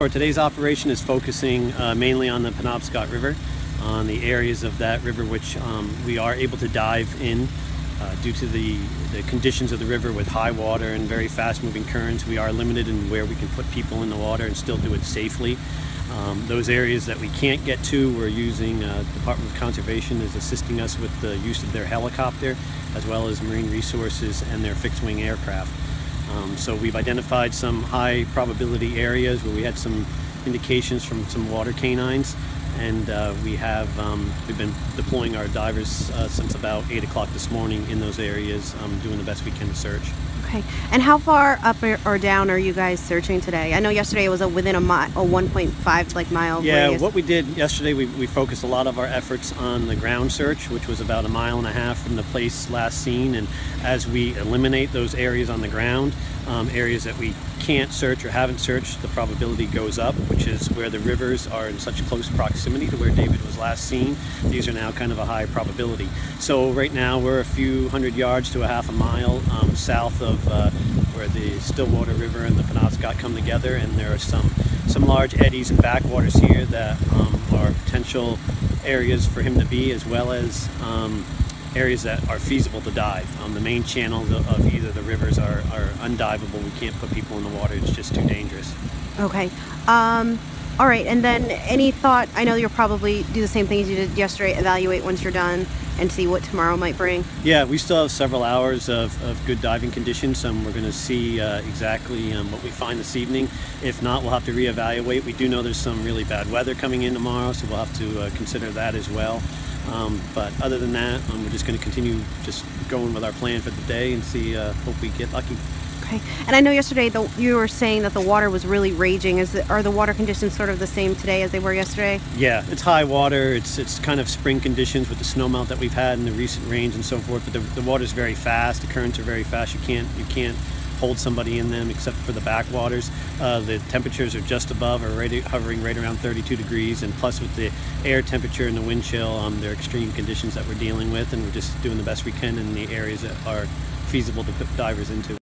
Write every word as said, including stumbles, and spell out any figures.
For today's operation is focusing uh, mainly on the Penobscot River, on the areas of that river which um, we are able to dive in uh, due to the, the conditions of the river with high water and very fast moving currents. We are limited in where we can put people in the water and still do it safely. Um, those areas that we can't get to, we're using uh, Department of Conservation is assisting us with the use of their helicopter as well as Marine Resources and their fixed wing aircraft. Um, so we've identified some high probability areas where we had some indications from some water canines, and uh, we have um, we've been deploying our divers uh, since about eight o'clock this morning in those areas, um, doing the best we can to search. Okay, and how far up or down are you guys searching today? I know yesterday it was a within a mile, a one point five like mile. Yeah, radius. What we did yesterday, we, we focused a lot of our efforts on the ground search, which was about a mile and a half from the place last seen. And as we eliminate those areas on the ground, um, areas that we can't search or haven't searched, the probability goes up, which is where the rivers are in such close proximity to where David was last seen. These are now kind of a high probability. So right now we're a few hundred yards to a half a mile um, south of uh, where the Stillwater River and the Penobscot come together, and there are some some large eddies and backwaters here that um, are potential areas for him to be, as well as um, areas that are feasible to dive. Um, the main channel of either the rivers are, are undivable. We can't put people in the water, it's just too dangerous. Okay. Um, all right, and then any thought, I know you'll probably do the same things you did yesterday, evaluate once you're done and see what tomorrow might bring? Yeah, we still have several hours of, of good diving conditions. Um, we're going to see uh, exactly um, what we find this evening. If not, we'll have to reevaluate. We do know there's some really bad weather coming in tomorrow, so we'll have to uh, consider that as well. Um, but other than that, um, we're just going to continue just going with our plan for the day and see, uh, hope we get lucky. Okay. And I know yesterday the, you were saying that the water was really raging. Is the, are the water conditions sort of the same today as they were yesterday? Yeah, it's high water. It's it's kind of spring conditions with the snowmelt that we've had in the recent rains and so forth. But the, the water's very fast. The currents are very fast. You can't you can't hold somebody in them except for the backwaters. Uh, the temperatures are just above or right, hovering right around thirty-two degrees, and plus with the air temperature and the wind chill, um, they're extreme conditions that we're dealing with, and we're just doing the best we can in the areas that are feasible to put divers into.